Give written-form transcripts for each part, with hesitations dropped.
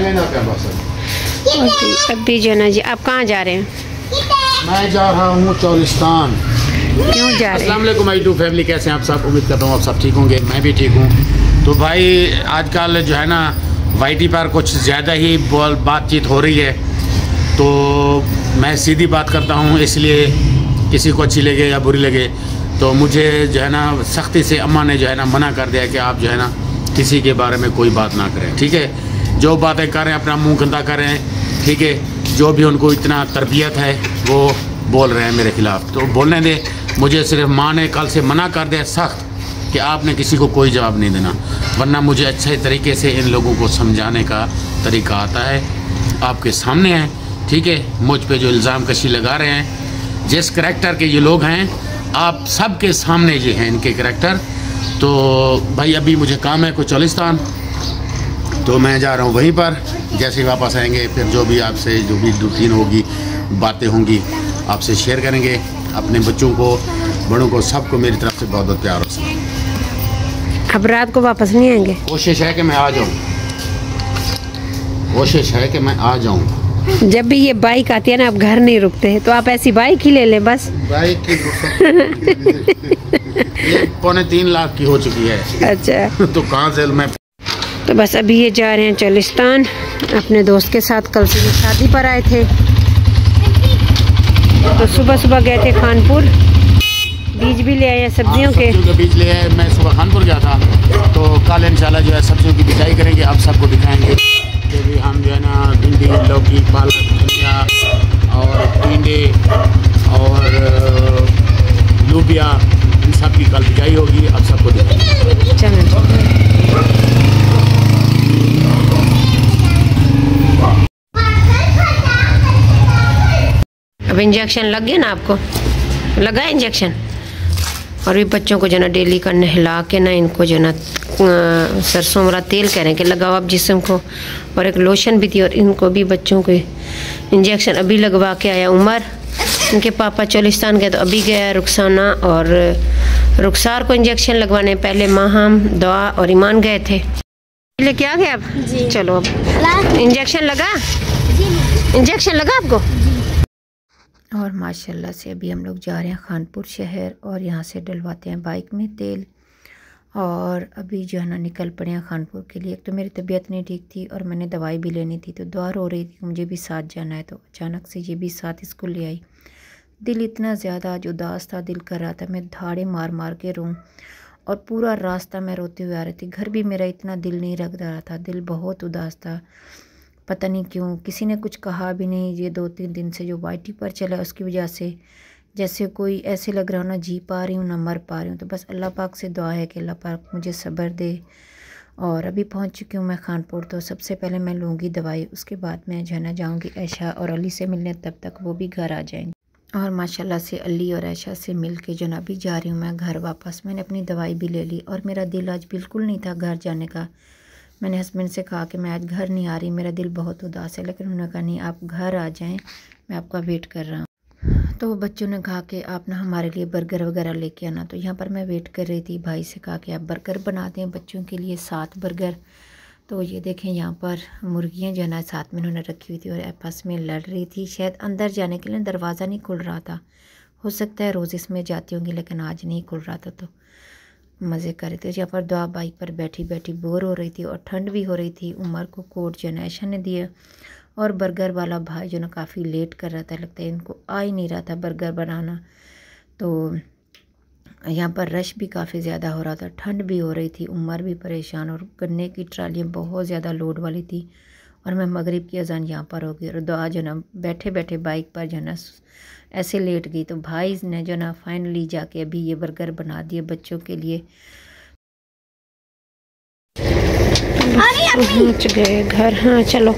अभी जो है ना जी, आप कहाँ जा रहे हैं? मैं जा रहा हूँ चौलिस्तान। क्यों जा रहे हैं? अस्सलाम वालेकुम माय टू फैमिली, कैसे हैं आप सब? उम्मीद करता हूँ आप सब ठीक होंगे, मैं भी ठीक हूँ। तो भाई आजकल जो है ना वाईटी पर कुछ ज़्यादा ही बातचीत हो रही है, तो मैं सीधी बात करता हूँ, इसलिए किसी को अच्छी लगे या बुरी लगे तो मुझे जो है ना सख्ती से अम्मा ने जो है ना मना कर दिया कि आप जो है ना किसी के बारे में कोई बात ना करें, ठीक है? जो बातें करें अपना मुंह गंदा करें, ठीक है? जो भी उनको इतना तरबियत है वो बोल रहे हैं मेरे ख़िलाफ़, तो बोलने दे। मुझे सिर्फ माँ ने कल से मना कर दिया सख्त कि आपने किसी को कोई जवाब नहीं देना, वरना मुझे अच्छे तरीके से इन लोगों को समझाने का तरीका आता है। आपके सामने है, ठीक है? मुझ पे जो इल्ज़ाम कशी लगा रहे हैं, जिस करैक्टर के ये लोग हैं, आप सब के सामने ये हैं इनके करैक्टर। तो भाई अभी मुझे काम है कुछ चौलिस्तान, तो मैं जा रहा हूँ वहीं पर। जैसे ही वापस आएंगे फिर जो भी आपसे जो भी रूटीन होगी, बातें होंगी, आपसे शेयर करेंगे। अपने बच्चों को, बड़ों को, सबको मेरी तरफ से बहुत बहुत प्यार हो। अब रात को वापस नहीं आएंगे? कोशिश है कि मैं आ जाऊँ, कोशिश है कि मैं आ जाऊँ। जब भी ये बाइक आती है ना, आप घर नहीं रुकते हैं, तो आप ऐसी बाइक ही ले लें बस। बाइक की ये 3.25 लाख की हो चुकी है। अच्छा तो कहाँ से मैं तो बस अभी ये जा रहे हैं चौलिस्तान अपने दोस्त के साथ। कल से शादी पर आए थे, तो सुबह सुबह गए थे खानपुर, बीज भी ले आए हैं सब्जियों के बीज ले आए। मैं सुबह खानपुर गया था, तो कल इंशाल्लाह जो है सब्जियों की बिजाई करेंगे, आप सबको दिखाएंगे कि भी हम जो है ना भिंडी, लौकी, पालक, धनिया और टिंडे और लूबिया, इन सब की कल बिजाई होगी, आप सबको दिखाएंगे। चलो अब इंजेक्शन लग गया ना आपको? लगा इंजेक्शन? और भी बच्चों को जो ना डेली का नहला के ना इनको जो ना सरसों वाला तेल कह रहे हैं कि लगाओ आप जिस्म को, और एक लोशन भी थी। और इनको भी बच्चों को इंजेक्शन अभी लगवा के आया उमर, इनके पापा चौलिस्तान गए तो अभी गया रुखसाना और रुखसार को इंजेक्शन लगवाने। पहले माहम, दुआ और ईमान गए थे। लेके आ गए आप? चलो अब इंजेक्शन लगा? इंजेक्शन लगा आपको? और माशाल्लाह से अभी हम लोग जा रहे हैं खानपुर शहर और यहाँ से डलवाते हैं बाइक में तेल। और अभी जो है ना निकल पड़े हैं खानपुर के लिए। एक तो मेरी तबीयत नहीं ठीक थी और मैंने दवाई भी लेनी थी, तो दुआ हो रही थी कि मुझे भी साथ जाना है, तो अचानक से ये भी साथ इसको ले आई। दिल इतना ज़्यादा आज उदास था, दिल कर रहा था मैं धाड़े मार मार के रोऊं, और पूरा रास्ता मैं रोते हुए आ रही थी। घर भी मेरा इतना दिल नहीं लग रहा था, दिल बहुत उदास था। पता नहीं क्यों किसी ने कुछ कहा भी नहीं। ये 2-3 दिन से जो वाईटी पर चला उसकी वजह से जैसे कोई ऐसे लग रहा हो ना जी पा रही हूँ ना मर पा रही हूँ। तो बस अल्लाह पाक से दुआ है कि अल्लाह पाक मुझे सब्र दे। और अभी पहुँच चुकी हूँ मैं खानपुर, तो सबसे पहले मैं लूँगी दवाई, उसके बाद मैं जो है ना जाऊँगी ऐशा और अली से मिलने, तब तक वो भी घर आ जाएंगे। और माशाल्लाह से अली और ऐशा से मिल के जो ना अभी जा रही हूँ मैं घर वापस। मैंने अपनी दवाई भी ले ली और मेरा दिल आज बिल्कुल नहीं था घर जाने का। मैंने हस्बैंड से कहा कि मैं आज घर नहीं आ रही, मेरा दिल बहुत उदास है, लेकिन उन्होंने कहा नहीं आप घर आ जाएं, मैं आपका वेट कर रहा हूँ। तो बच्चों ने कहा कि आप ना हमारे लिए बर्गर वगैरह लेके आना, तो यहाँ पर मैं वेट कर रही थी। भाई से कहा कि आप बर्गर बना दें बच्चों के लिए, 7 बर्गर। तो ये देखें यहाँ पर मुर्गियाँ जो है ना साथ में उन्होंने रखी हुई थी और आपस में लड़ रही थी। शायद अंदर जाने के लिए दरवाज़ा नहीं खुल रहा था, हो सकता है रोज़ इसमें जाती होंगी, लेकिन आज नहीं खुल रहा था, तो मज़े कर रहे थे। यहाँ पर दुआ बाइक पर बैठी बैठी बोर हो रही थी और ठंड भी हो रही थी। उमर को कोट जो है ऐशा ने दिया, और बर्गर वाला भाई जो ना काफ़ी लेट कर रहा था, लगता है इनको आ ही नहीं रहा था बर्गर बनाना। तो यहाँ पर रश भी काफ़ी ज़्यादा हो रहा था, ठंड भी हो रही थी, उमर भी परेशान, और गन्ने की ट्रालियाँ बहुत ज़्यादा लोड वाली थी। और मैं मगरिब की अजान यहाँ पर हो गई और दुआ जो ना बैठे बैठे बाइक पर जो ना ऐसे लेट गई। तो भाई ने जो ना फाइनली जाके अभी ये बर्गर बना दिए बच्चों के लिए। पहुँच गए घर। हाँ चलो,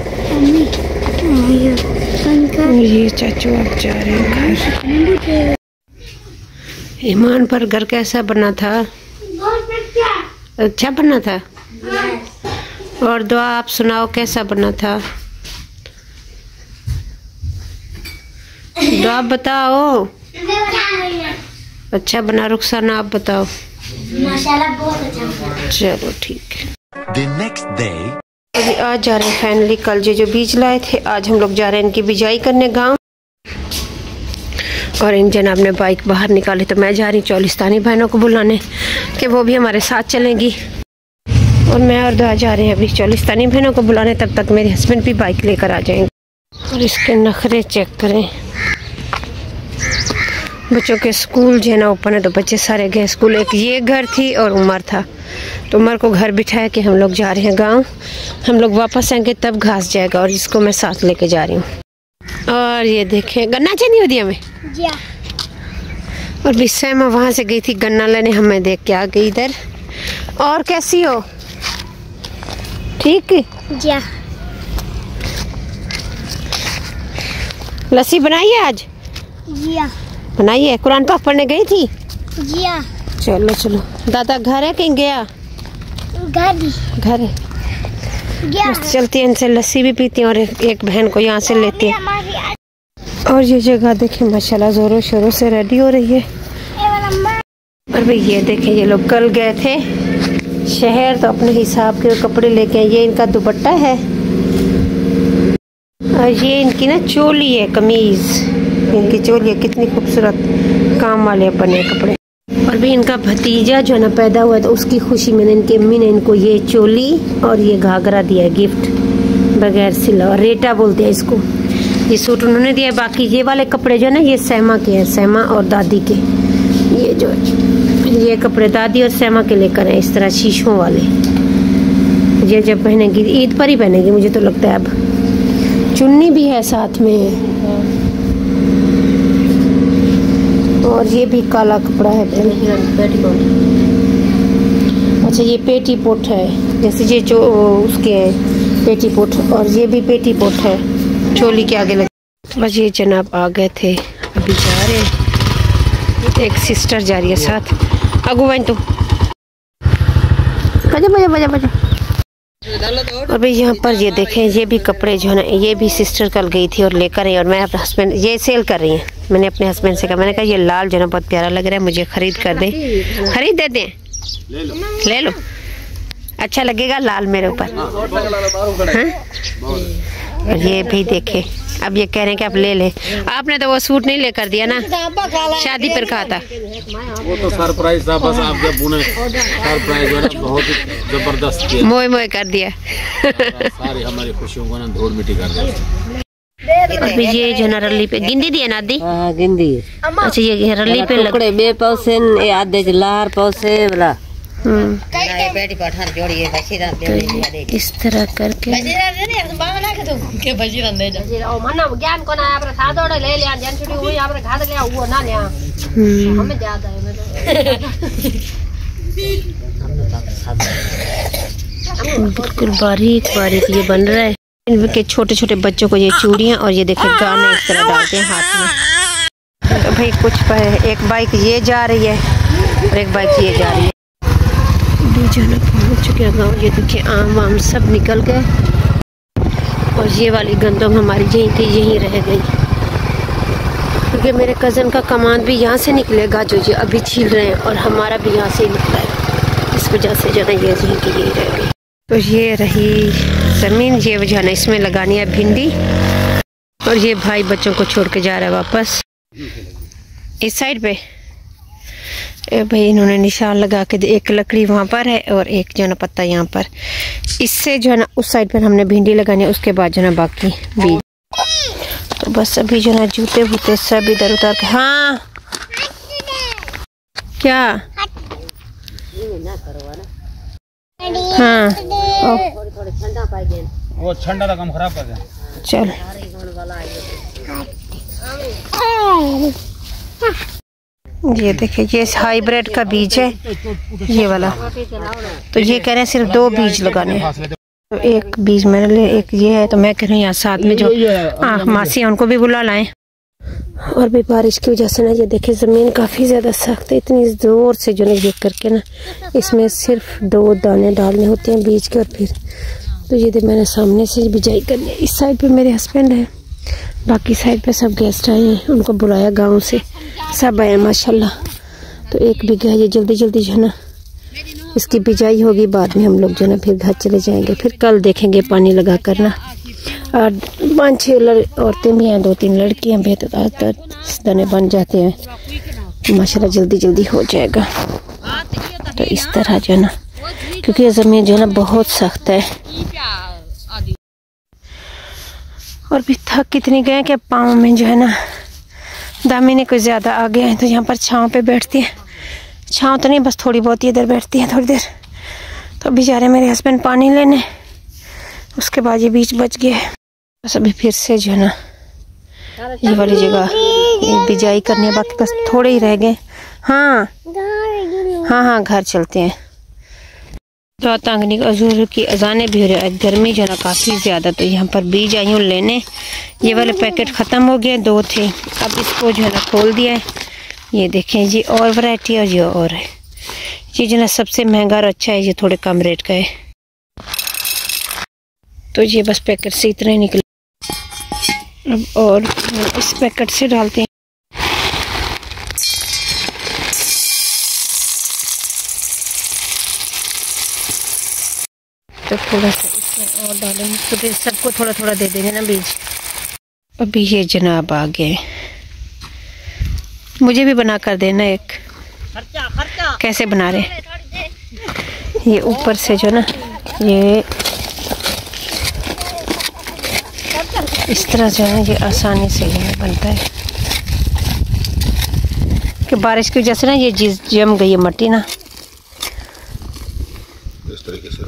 ये चाचू आप जा रहे हैं घर। ईमान पर घर कैसा बना था? अच्छा बना था। और दुआ आप सुनाओ कैसा बना था? दुआ बताओ। अच्छा बना। रुखसाना आप बताओ। माशाल्लाह बहुत अच्छा बना। चलो ठीक है। The next day अभी आज जा रहे हैं फाइनली। कल जो बीज लाए थे आज हम लोग जा रहे हैं इनकी बिजाई करने गांव। और इन जनाब ने बाइक बाहर निकाली तो मैं जा रही चौलिस्तानी बहनों को बुलाने कि वो भी हमारे साथ चलेंगी। और मैं और दुआ जा रहे हैं अभी चौलिस्तानी बहनों को बुलाने। तब तक मेरे हस्बैंड भी बाइक लेकर आ जाएंगे। और इसके नखरे चेक करें। बच्चों के स्कूल जो है ना ओपन है तो बच्चे सारे गए स्कूल। एक ये घर थी और उमर था तो उमर को घर बिठाया कि हम लोग जा रहे हैं गांव। हम लोग वापस आएंगे तब घास जाएगा और इसको मैं साथ लेके जा रही हूँ। और ये देखें गन्ना चाहिए हो दिया में। और बिस्सा मैं वहाँ से गई थी गन्ना लेने, हमें देख के आ गई इधर। और कैसी हो? ठीक है। लस्सी बनाई है आज? बनाई है। कुरान पाक पढ़ने गई थी? चलो चलो। दादा घर है कहीं गया? घर है। चलती है इनसे लस्सी भी पीती हैं और एक बहन को यहाँ से लेती है। और ये जगह देखें माशाल्लाह जोरों शोरों से रेडी हो रही है। और भाई ये देखें ये लोग कल गए थे शहर तो अपने हिसाब के कपड़े लेके आए। ये इनका दुपट्टा है और ये इनकी ना चोली है, कमीज इनकी चोली है। कितनी खूबसूरत काम वाले बने कपड़े। और भी इनका भतीजा जो है ना पैदा हुआ तो उसकी खुशी में इनकी अम्मी ने इनको ये चोली और ये घाघरा दिया है गिफ्ट बगैर सिला। और रेटा बोलते हैं इसको। ये सूट उन्होंने दिया है। बाकी ये वाले कपड़े जो है ना ये सैमा के हैं, सैमा और दादी के। ये जो ये कपड़े दादी और सैमा के लेकर हैं इस तरह शीशों वाले। ये जब पहनेगी ईद पर ही पहनेगी मुझे तो लगता है। अब चुन्नी भी है साथ में। और ये भी काला कपड़ा है। अच्छा ये पेटीकोट है जैसे ये जो उसके है पेटीकोट। और ये भी पेटीकोट है चोली के आगे लगे। बस ये जनाब आ गए थे अभी जा रहे हैं। एक सिस्टर जा रही है साथ। अगू बहन तुम बजा बजा बजा बजा। और भाई यहाँ पर ये देखें ये भी कपड़े जो है ना ये भी सिस्टर कल गई थी और लेकर आई। और मैं अपने हस्बैंड ये सेल कर रही हैं। मैंने अपने हस्बैंड से कहा, मैंने कहा ये लाल जो है ना बहुत प्यारा लग रहा है मुझे खरीद कर दे। खरीद देते हैं? ले लो अच्छा लगेगा लाल मेरे ऊपर। और ये भी देखे अब ये कह रहे हैं कि आप ले ले। आपने तो वो सूट नहीं लेकर दिया ना, शादी पर कहा था। वो तो सरप्राइज था बस। आप जब उन्हें सरप्राइज वाला बहुत जबरदस्त किया, मोए मोए कर दिया। सारी हमारी खुशियों को ना धूल मिट्टी कर दिया। अभी ये जो रल्ली पे गिंदी दी है ना दी? हाँ गिंदी। अच्छा ये रल्ली पे टुकड़े बे पौसे आधे लार पौसे वाला। इस तरह करके बिल्कुल बारीक बारीक ये बन रहा है। इनके छोटे छोटे बच्चों को ये चूड़ियाँ और ये देखिए गाने इस तरह डालते हैं हाथ में। तो भाई कुछ एक बाइक ये जा रही है और एक बाइक ये जा रही है। जाना पहुँच चुके हैं गाँव। ये देखिए आम वाम सब निकल गए और ये वाली गंदम हमारी यहीं थी यहीं रह गई क्योंकि मेरे कज़न का कमान भी यहाँ से निकलेगा जो ये अभी छील रहे हैं और हमारा भी यहाँ से ही निकला है। इस वजह से जो है ये यहीं की यहीं रह गई। तो ये रही ज़मीन। ये जो है ना इसमें लगानी है भिंडी। और ये भाई बच्चों को छोड़ के जा रहा है वापस इस साइड पे। भाई इन्होंने निशान लगा के एक लकड़ी वहाँ पर है और एक जो है ना पत्ता यहाँ पर। इससे जो है ना उस साइड पर हमने भिंडी लगानी है। उसके बाद जो है ना बाकी बीज। तो बस अभी जो है ना जूते वूते सब इधर उतार के। हाँ क्या? हाँ वो ठंडा का काम खराब कर दिया। चल ये देखिए ये हाइब्रिड का बीज है ये वाला। तो ये कह रहे हैं सिर्फ 2 बीज लगाने हैं। तो एक बीज मैंने ले एक ये है। तो मैं कह रही हूँ यहाँ साथ में जो मासी है उनको भी बुला लाएं। और भी बारिश की वजह से ना ये देखिए ज़मीन काफ़ी ज़्यादा सख्त है। इतनी ज़ोर से जो ना ये करके ना इसमें सिर्फ 2 दाने डालने होते हैं बीज के। और फिर तो ये मैंने सामने से बिजाई करनी है। इस साइड पे मेरे हस्बैंड है, बाकी साइड पे सब गेस्ट आए हैं। उनको बुलाया गांव से सब आए माशाल्लाह। तो 1 बीघा ये जल्दी जल्दी जो है ना इसकी बिजाई होगी, बाद में हम लोग जो ना फिर घर चले जाएंगे। फिर कल देखेंगे पानी लगा करना। और 5-6 औरतें भी हैं, 2-3 लड़कियां भी, तो दाने बन जाते हैं माशाल्लाह, जल्दी जल्दी हो जाएगा। तो इस तरह जो है ना, क्योंकि ये ज़मीन जो है ना बहुत सख्त है और भी थक कितनी गए कि पाँव में जो है ना दामिने कुछ ज़्यादा आ गए हैं। तो यहाँ पर छाँव पे बैठती हैं, छाँव तो नहीं बस थोड़ी बहुत ही इधर बैठती हैं थोड़ी देर। तो अभी जा रहे हैं मेरे हस्बैंड पानी लेने, उसके बाद ये बीच बच गया है। बस अभी फिर से जो है ना ये वाली जगह ये बिजाई करनी है, बाकी बस थोड़े ही रह गए। हाँ हाँ हाँ घर चलते हैं। तो तांगनी अजूर की अजानें भी हो रही है, गर्मी जो है ना काफ़ी ज़्यादा। तो यहाँ पर बीज आई हूँ लेने, ये वाले पैकेट ख़त्म हो गए, 2 थे, अब इसको जो है ना खोल दिया है। ये देखें जी और वैरायटी और ये और है, ये जो है ना सबसे महंगा और अच्छा है, ये थोड़े कम रेट का है। तो ये बस पैकेट से इतने निकले, अब और इस पैकेट से डालते हैं। तो थोड़ा सा इसमें और डालेंगे, तो फिर सबको थोड़ा थोड़ा दे देंगे ना बीज। अभी ये जनाब आ गए, मुझे भी बना कर देना एक। कैसे बना रहे? ये ऊपर से जो ना ये इस तरह जो है ये आसानी से ये बनता है कि बारिश की वजह से ना ये चीज जम गई है मट्टी ना, इस तरीके से।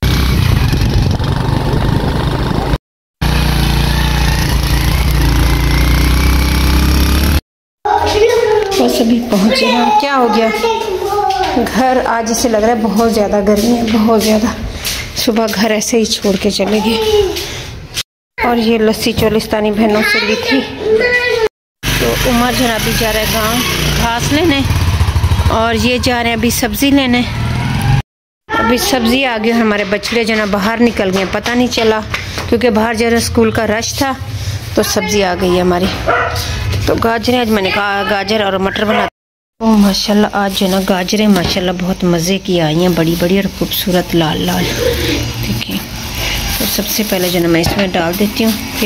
बस अभी पहुँचे हैं। क्या हो गया? घर आज ऐसे लग रहा है बहुत ज़्यादा गर्मी है, बहुत ज़्यादा। सुबह घर ऐसे ही छोड़ के चले गए। और ये लस्सी चोलिस्तानी बहनों से ली थी। तो उमर जो अभी जा रहा है गांव घास लेने, और ये जा रहे हैं अभी सब्ज़ी लेने। अभी सब्ज़ी आ गई, हमारे बछड़े जो ना बाहर निकल गए, पता नहीं चला, क्योंकि बाहर जो है स्कूल का रश था। तो सब्ज़ी आ गई है हमारी। तो गाजरें आज मैंने कहा गाजर और मटर बना। ओह माशाल्लाह, आज जो ना गाजरें माशाल्लाह बहुत मज़े की आई हैं, बड़ी बड़ी और खूबसूरत लाल लाल। देखिए, तो सबसे पहले जो ना मैं इसमें डाल देती हूँ, फिर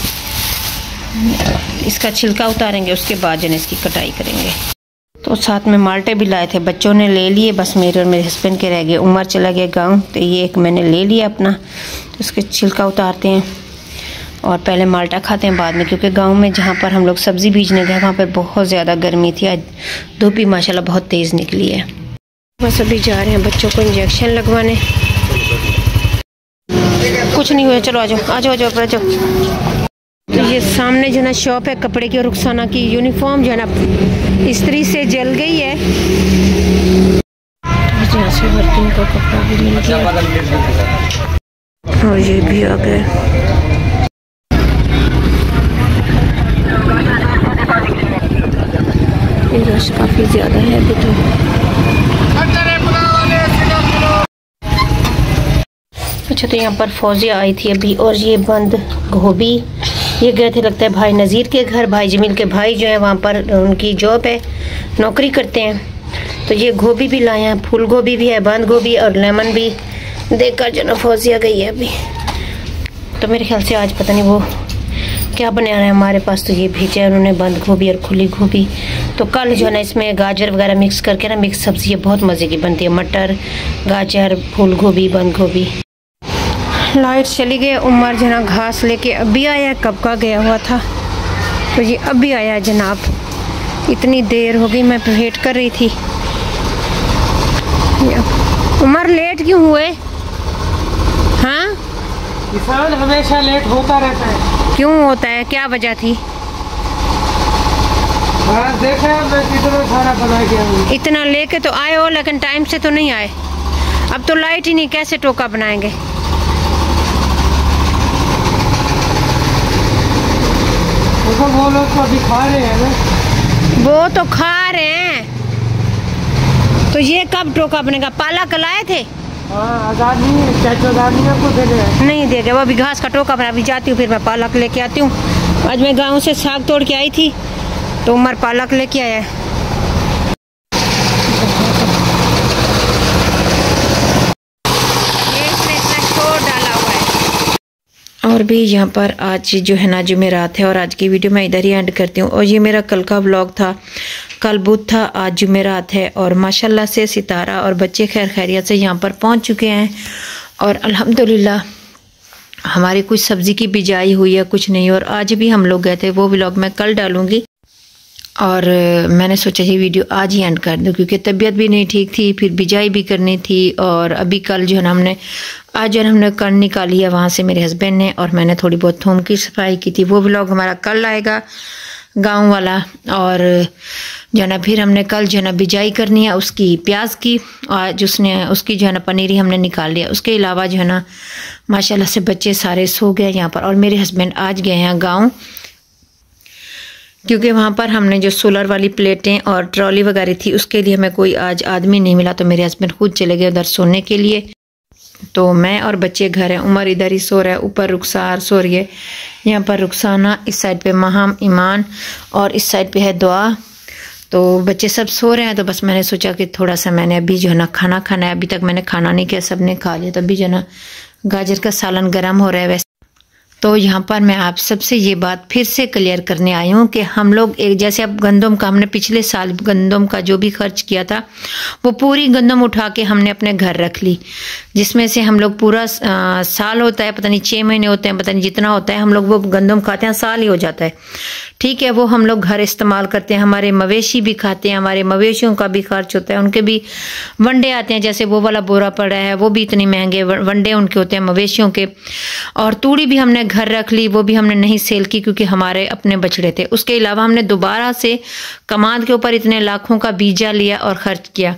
इसका छिलका उतारेंगे, उसके बाद जो ना इसकी कटाई करेंगे। तो साथ में माल्टे भी लाए थे, बच्चों ने ले लिए, बस मेरे और मेरे हस्बैंड के रह गए। उमर चला गया गाँव, तो ये एक मैंने ले लिया अपना। तो उसके छिलका उतारते हैं और पहले माल्टा खाते हैं बाद में, क्योंकि गांव में जहाँ पर हम लोग सब्ज़ी बीजने गए वहाँ पर बहुत ज़्यादा गर्मी थी। आज धूप भी माशाल्लाह बहुत तेज़ निकली है। बस अभी जा रहे हैं बच्चों को इंजेक्शन लगवाने। कुछ नहीं हुआ, चलो आ जाओ आ जाओ आ जाओ आ जाओ। तो ये सामने जो ना शॉप है कपड़े की, रुखसाना की यूनिफॉर्म जो है ना इस्त्री से जल गई है। यहाँ से वर्किंग का कपड़ा भी मिल गया और ये भी आ गया। रश काफ़ी ज़्यादा है अभी तो। अच्छा, तो यहाँ पर फौजिया आई थी अभी, और ये बंद गोभी, ये गए थे लगता है भाई नज़ीर के घर। भाई जमील के भाई जो है वहाँ पर उनकी जॉब है, नौकरी करते हैं। तो ये गोभी भी लाए हैं, फूल गोभी भी है, बंद गोभी और लेमन भी देखकर जो ना फौजिया गई है अभी। तो मेरे ख्याल से आज पता नहीं वो क्या बना रहा है हमारे पास। तो ये भेजा है उन्होंने बंद गोभी और खुली गोभी। तो कल जो है ना इसमें गाजर वगैरह मिक्स करके ना मिक्स सब्ज़ी ये बहुत मज़े की बनती है, मटर गाजर फूल गोभी बंद गोभी। लाइट चली गई, उमर जो है ना घास लेके अभी आया, कब का गया हुआ था। तो ये अभी आया जनाब, इतनी देर हो गई, मैं वेट कर रही थी। उमर लेट क्यों हुए? हाँ किसान हमेशा लेट होता रहता है। क्यों होता है, क्या वजह थी? देखा मैं कितना सारा बना गया। इतना लेके तो आए हो, लेकिन टाइम से तो नहीं आए। अब तो लाइट ही नहीं, कैसे टोका बनाएंगे? वो लोग तो अभी खा रहे हैं ना। वो तो खा रहे हैं, तो ये कब टोका बनेगा? पालक लाए थे? आज़ादी को दे दे। नहीं दे गए, वो अभी घास का टोका बना। अभी जाती हूँ, फिर मैं पालक लेके आती हूँ। आज मैं गांव से साग तोड़ के आई थी, तो उमर पालक लेके आया है। और भी यहाँ पर आज जो है ना जुमेरात है और आज की वीडियो मैं इधर ही एंड करती हूँ। और ये मेरा कल का व्लॉग था, कल बुध था, आज जुमेरात है और माशाल्लाह से सितारा और बच्चे खैर खैरियत से यहाँ पर पहुँच चुके हैं। और अल्हम्दुलिल्लाह हमारी कुछ सब्ज़ी की बिजाई हुई है, कुछ नहीं। और आज भी हम लोग गए थे, वो व्लॉग मैं कल डालूँगी। और मैंने सोचा ये वीडियो आज ही एंड कर दूँ क्योंकि तबीयत भी नहीं ठीक थी, फिर बिजाई भी करनी थी। और अभी कल जो है ना आज जो है हमने कण निकाली है वहाँ से मेरे हस्बैंड ने, और मैंने थोड़ी बहुत थूम की सफाई की थी। वो व्लॉग हमारा कल आएगा गांव वाला। और जो है ना फिर हमने कल जो है ना बिजाई करनी है उसकी, प्याज की, और उसकी जो है ना पनीरी हमने निकाल लिया। उसके अलावा जो है ना माशाल्लाह से बच्चे सारे सो गए यहाँ पर। और मेरे हस्बैंड आज गए हैं गाँव क्योंकि वहाँ पर हमने जो सोलर वाली प्लेटें और ट्रॉली वगैरह थी उसके लिए हमें कोई आज आदमी नहीं मिला, तो मेरे हस्बैंड खुद चले गए उधर सोने के लिए। तो मैं और बच्चे घर हैं, उमर इधर ही सो रहा है, ऊपर रुखसार सो रही है, यहाँ पर रुखसाना, इस साइड पे महाम, ईमान और इस साइड पे है दुआ। तो बच्चे सब सो रहे हैं, तो बस मैंने सोचा कि थोड़ा सा मैंने अभी जो है ना खाना खाना है। अभी तक मैंने खाना नहीं किया, सब ने खा लिया। तो अभी जो है ना गाजर का सालन गर्म हो रहा है। वैसे तो यहाँ पर मैं आप सबसे ये बात फिर से क्लियर करने आई हूँ कि हम लोग एक जैसे अब गंदम का हमने पिछले साल गंदम का जो भी खर्च किया था वो पूरी गंदम उठा के हमने अपने घर रख ली, जिसमें से हम लोग पूरा साल होता है, पता नहीं 6 महीने होते हैं, पता नहीं जितना होता है, हम लोग वो गंदम खाते हैं, साल ही हो जाता है। ठीक है, वो हम लोग घर इस्तेमाल करते हैं, हमारे मवेशी भी खाते हैं, हमारे मवेशियों का भी खर्च होता है, उनके भी वनडे आते हैं। जैसे वो वाला बोरा पड़ा है वो भी इतने महंगे वनडे उनके होते हैं मवेशियों के। और तूड़ी भी हमने घर रख ली, वो भी हमने नहीं सेल की क्योंकि हमारे अपने बछड़े थे। उसके अलावा हमने दोबारा से कमाद के ऊपर इतने लाखों का बीजा लिया और खर्च किया।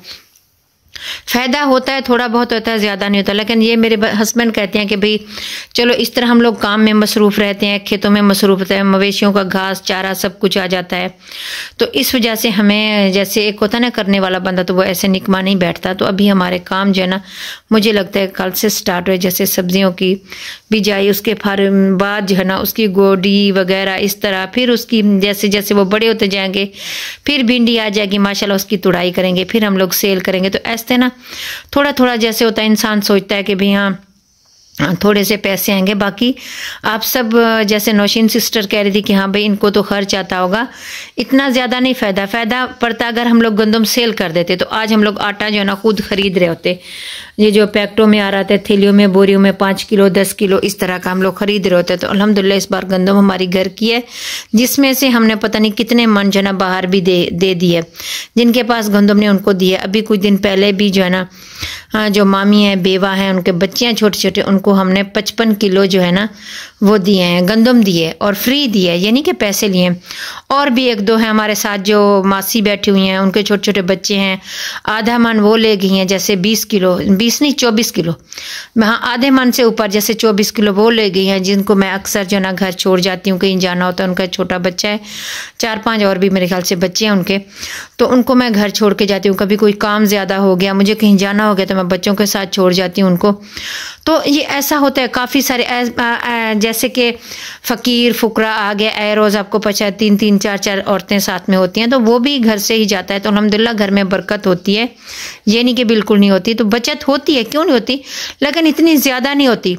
फायदा होता है, थोड़ा बहुत होता है, ज्यादा नहीं होता। लेकिन ये मेरे हस्बैंड कहते हैं कि भाई चलो इस तरह हम लोग काम में मसरूफ रहते हैं, खेतों में मसरूफ रहते हैं, मवेशियों का घास चारा सब कुछ आ जाता है। तो इस वजह से हमें, जैसे एक होता है ना करने वाला बंदा, तो वो ऐसे निकमा नहीं बैठता। तो अभी हमारे काम जो है ना मुझे लगता है कल से स्टार्ट हुए, जैसे सब्जियों की बिजाई, उसके बाद जो है ना उसकी गोडी वगैरह इस तरह, फिर उसकी जैसे जैसे वो बड़े होते जाएंगे फिर भिंडी आ जाएगी माशाल्लाह, उसकी तुड़ाई करेंगे, फिर हम लोग सेल करेंगे। तो ऐसे ना थोड़ा थोड़ा जैसे होता है, इंसान सोचता है कि भाई हाँ थोड़े से पैसे आएंगे। बाकी आप सब जैसे नौशीन सिस्टर कह रही थी कि हाँ भाई इनको तो खर्च आता होगा, इतना ज़्यादा नहीं फायदा पड़ता अगर हम लोग गंदम सेल कर देते। तो आज हम लोग आटा जो है ना खुद खरीद रहे होते, ये जो पैकेटों में आ रहा था, थैलियों में, बोरियों में 5 किलो 10 किलो इस तरह का हम लोग खरीद रहे होते। तो अल्हम्दुलिल्लाह इस बार गंदम हमारी घर की है, जिसमें से हमने पता नहीं कितने मन जो है ना बाहर भी दे दिए, जिनके पास गंदम ने उनको दिए। अभी कुछ दिन पहले भी जो है ना जो मामी है, बेवा है, उनके बच्चे हैं छोटे छोटे, उनको हमने 55 किलो जो है ना वो दिए हैं, गंदम दिए और फ्री दिए, यानी कि पैसे लिए। और भी 1-2 हैं हमारे साथ जो मासी बैठी हुई हैं, उनके छोटे छोटे बच्चे हैं, आधा मन वो ले गई हैं, जैसे 20 किलो, 20 नहीं 24 किलो, हाँ आधे मन से ऊपर जैसे 24 किलो वो ले गई हैं, जिनको मैं अक्सर जो ना घर छोड़ जाती हूँ, कहीं जाना होता है। उनका छोटा बच्चा है, 4-5 और भी मेरे ख्याल से बच्चे हैं उनके, तो उनको मैं घर छोड़ के जाती हूँ। कभी कोई काम ज़्यादा हो गया, मुझे कहीं जाना हो गया, तो मैं बच्चों के साथ छोड़ जाती हूँ उनको। तो ये ऐसा होता है, काफ़ी सारे जैसे कि फ़कीर फुकरा आ गया, रोज़ आपको पता है 3-3 4-4 औरतें साथ में होती हैं, तो वो भी घर से ही जाता है। तो अल्हम्दुलिल्लाह घर में बरकत होती है, ये नहीं कि बिल्कुल नहीं होती, तो बचत होती है, क्यों नहीं होती, लेकिन इतनी ज़्यादा नहीं होती।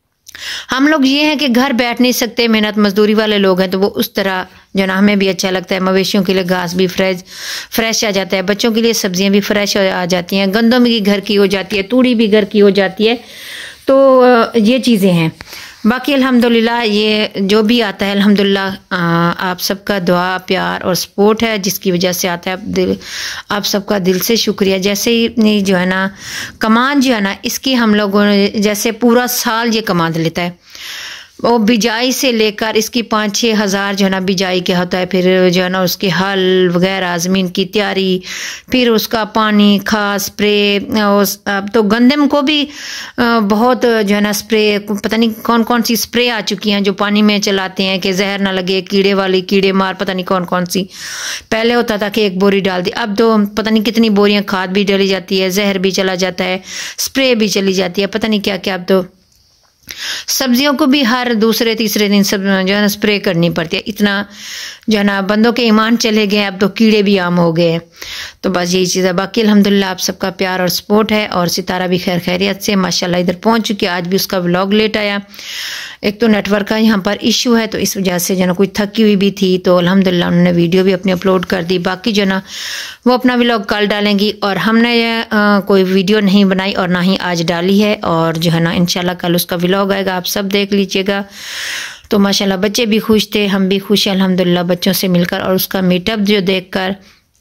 हम लोग ये हैं कि घर बैठ नहीं सकते, मेहनत मजदूरी वाले लोग हैं, तो वो उस तरह जो ना हमें भी अच्छा लगता है। मवेशियों के लिए घास भी फ्रेश आ जाता है, बच्चों के लिए सब्जियां भी फ्रेश आ जाती हैं, गंदम भी घर की हो जाती है, तूड़ी भी घर की हो जाती है। तो ये चीज़ें हैं। बाकी अल्हम्दुलिल्लाह ये जो भी आता है अल्हम्दुलिल्लाह आप सबका दुआ प्यार और सपोर्ट है, जिसकी वजह से आता है। आप सबका दिल से शुक्रिया। जैसे ही जो है ना कमांड जो है ना, इसकी हम लोगों ने जैसे पूरा साल ये कमांड लेता है, वो बिजाई से लेकर इसकी 5-6 हज़ार जो है ना बिजाई क्या होता है, फिर जो है ना उसके हल वगैरह, ज़मीन की तैयारी, फिर उसका पानी, खाद, स्प्रे। अब तो गंदम को भी बहुत जो है ना स्प्रे, पता नहीं कौन कौन सी स्प्रे आ चुकी हैं जो पानी में चलाते हैं कि जहर ना लगे, कीड़े वाली, कीड़े मार, पता नहीं कौन कौन सी। पहले होता था कि 1 बोरी डाल दी, अब तो पता नहीं कितनी बोरियां खाद भी डाली जाती है, जहर भी चला जाता है, स्प्रे भी चली जाती है, पता नहीं क्या क्या। अब तो सब्जियों को भी हर दूसरे तीसरे दिन सब जो है ना स्प्रे करनी पड़ती है। इतना जो है ना बंदों के ईमान चले गए, अब तो कीड़े भी आम हो गए। तो बस यही चीज़ है। बाकी अल्हम्दुलिल्लाह आप सबका प्यार और सपोर्ट है। और सितारा भी खैर खैरियत से माशाल्लाह इधर पहुंच चुकी है। आज भी उसका व्लॉग लेट आया। एक तो नेटवर्क का यहाँ पर इशू है, तो इस वजह से जो ना कुछ थकी हुई भी थी, तो अल्हम्दुलिल्लाह उन्होंने वीडियो भी अपनी अपलोड कर दी। बाकी जो ना वो अपना व्लॉग कल डालेंगी, और हमने कोई वीडियो नहीं बनाई और ना ही आज डाली है। और जो है ना इंशाल्लाह कल उसका व्लॉग आएगा, आप सब देख लीजिएगा। तो माशाल्लाह बच्चे भी खुश थे, हम भी खुश हैं अल्हम्दुलिल्लाह बच्चों से मिलकर। और उसका मीटअप जो देखकर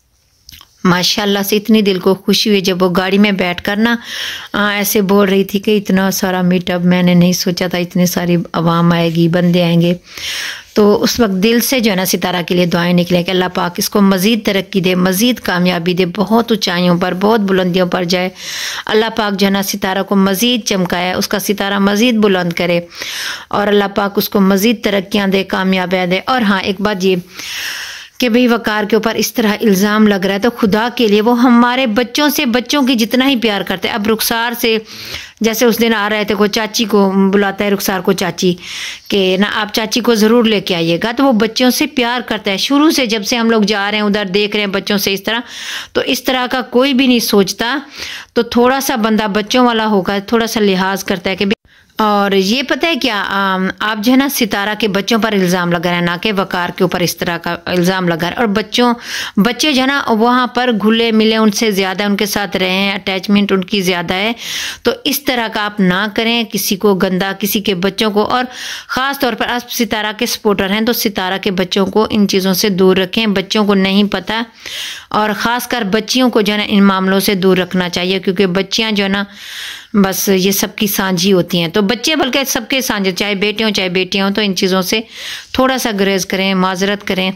माशाल्लाह से इतनी दिल को खुशी हुई। जब वो गाड़ी में बैठकर ना ऐसे बोल रही थी कि इतना सारा मीटअप, मैंने नहीं सोचा था इतनी सारी आवाम आएगी, बंदे आएंगे। तो उस वक्त दिल से जो है ना सितारा के लिए दुआएं निकले कि अल्लाह पाक इसको मज़ीद तरक्की दे, मज़ीद कामयाबी दे, बहुत ऊंचाइयों पर, बहुत बुलंदियों पर जाए। अल्लाह पाक जो है ना सितारा को मज़ीद चमकाए, उसका सितारा मज़ीद बुलंद करे, और अल्लाह पाक उसको मज़ीद तरक्कियाँ दे, कामयाबियाँ दे। और हाँ, एक बात ये कि भाई वकार के ऊपर इस तरह इल्ज़ाम लग रहा है, तो खुदा के लिए वो हमारे बच्चों से, बच्चों की जितना ही प्यार करते हैं। अब रुखसार से जैसे उस दिन आ रहे थे, कोई चाची को बुलाता है रुखसार को, चाची के ना आप चाची को ज़रूर लेके आइएगा। तो वो बच्चों से प्यार करता है शुरू से, जब से हम लोग जा रहे हैं उधर देख रहे हैं बच्चों से इस तरह। तो इस तरह का कोई भी नहीं सोचता। तो थोड़ा सा बंदा बच्चों वाला होगा, थोड़ा सा लिहाज करता है कि। और ये पता है क्या, आप जो है ना सितारा के बच्चों पर इल्ज़ाम लगा रहे हैं, ना कि वकार के ऊपर इस तरह का इल्ज़ाम लगा रहे हैं। और बच्चे जो है ना वहाँ पर घुले मिले, उनसे ज़्यादा उनके साथ रहे हैं, अटैचमेंट उनकी ज़्यादा है। तो इस तरह का आप ना करें किसी को गंदा, किसी के बच्चों को। और ख़ास तौर पर आप सितारा के सपोर्टर हैं, तो सितारा के बच्चों को इन चीज़ों से दूर रखें। बच्चों को नहीं पता, और ख़ासकर बच्चियों को जो है ना इन मामलों से दूर रखना चाहिए, क्योंकि बच्चियाँ जो है ना बस ये सबकी साझी होती हैं। तो बच्चे बल्कि सबके साझे, चाहे बेटे हों चाहे बेटियाँ हों, तो इन चीज़ों से थोड़ा सा गुरेज करें, माजरत करें।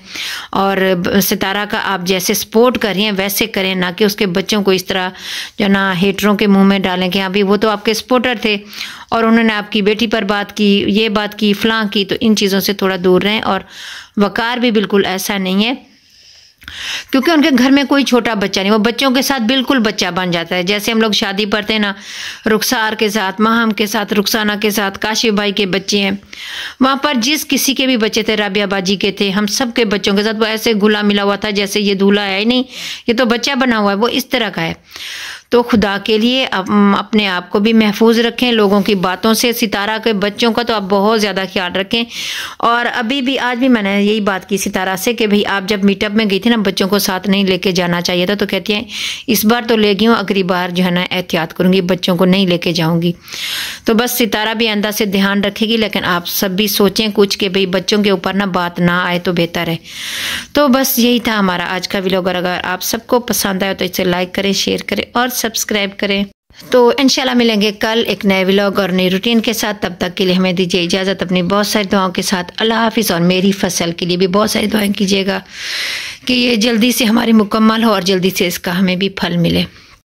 और सितारा का आप जैसे सपोर्ट कर रही हैं वैसे करें, ना कि उसके बच्चों को इस तरह जो ना हेटरों के मुंह में डालें कि अभी वो तो आपके सपोर्टर थे और उन्होंने आपकी बेटी पर बात की, ये बात की, फलां की। तो इन चीज़ों से थोड़ा दूर रहें। और वकार भी बिल्कुल ऐसा नहीं है, क्योंकि उनके घर में कोई छोटा बच्चा नहीं, वो बच्चों के साथ बिल्कुल बच्चा बन जाता है। जैसे हम लोग शादी पढ़ते हैं ना, रुखसार के साथ, माहम के साथ, रुखसाना के साथ, काशिफ भाई के बच्चे हैं, वहाँ पर जिस किसी के भी बच्चे थे, राबिया बाजी के थे, हम सब के बच्चों के साथ वो ऐसे घुला मिला हुआ था जैसे ये दूल्हा है ही नहीं, ये तो बच्चा बना हुआ है, वो इस तरह का है। तो खुदा के लिए अपने आप को भी महफूज रखें लोगों की बातों से। सितारा के बच्चों का तो आप बहुत ज़्यादा ख्याल रखें। और अभी भी आज भी मैंने यही बात की सितारा से कि भाई आप जब मीटअप में गई थी ना, बच्चों को साथ नहीं लेके जाना चाहिए था। तो कहती हैं इस बार तो ले गई हूँ, अगली बार जो है ना एहतियात करूँगी, बच्चों को नहीं लेके जाऊँगी। तो बस सितारा भी आइंदा से ध्यान रखेगी, लेकिन आप सब भी सोचें कुछ कि भाई बच्चों के ऊपर ना बात ना आए तो बेहतर है। तो बस यही था हमारा आज का व्लॉग। अगर आप सबको पसंद आए तो इसे लाइक करें, शेयर करें और सब्सक्राइब करें। तो इंशाल्लाह मिलेंगे कल एक नए व्लॉग और नई रूटीन के साथ। तब तक के लिए हमें दीजिए इजाज़त अपनी बहुत सारी दुआओं के साथ। अल्लाह हाफिज़। और मेरी फसल के लिए भी बहुत सारी दुआएं कीजिएगा कि ये जल्दी से हमारी मुकम्मल हो और जल्दी से इसका हमें भी फल मिले।